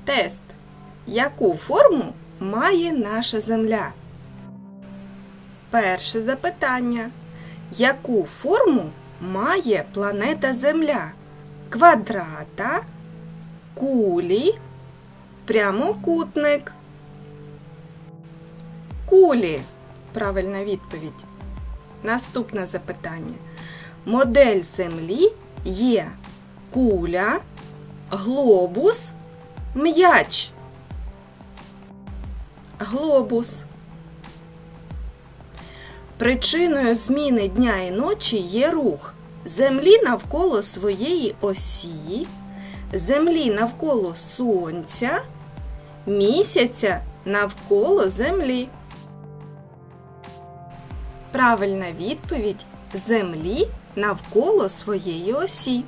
Тест. Яку форму має наша Земля? Перше запитання. Яку форму має планета Земля? Квадрата, кулі, прямокутник? Кулі. Правильна відповідь. Наступне запитання. Модель Землі є куля, глобус, м'яч. Глобус. Причиною зміни дня і ночі є рух Землі навколо своєї осі, Землі навколо Сонця, Місяця навколо Землі. Правильна відповідь – Землі навколо своєї осі.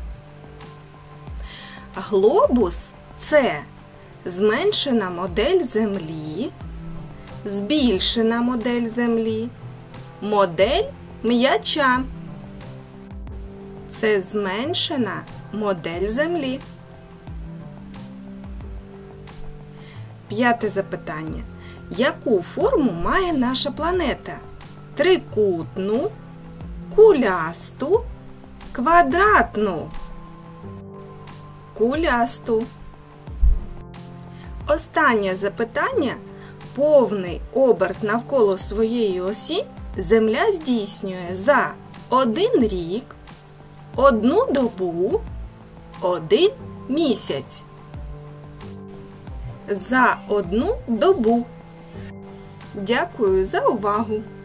Глобус – це зменшена модель Землі, збільшена модель Землі, модель м'яча. Це зменшена модель Землі. П'яте запитання. Яку форму має наша планета? Трикутну, кулясту, квадратну? Кулясту. Останнє запитання. Повний оберт навколо своєї осі Земля здійснює за 1 рік, 1 добу, 1 місяць. За 1 добу. Дякую за увагу!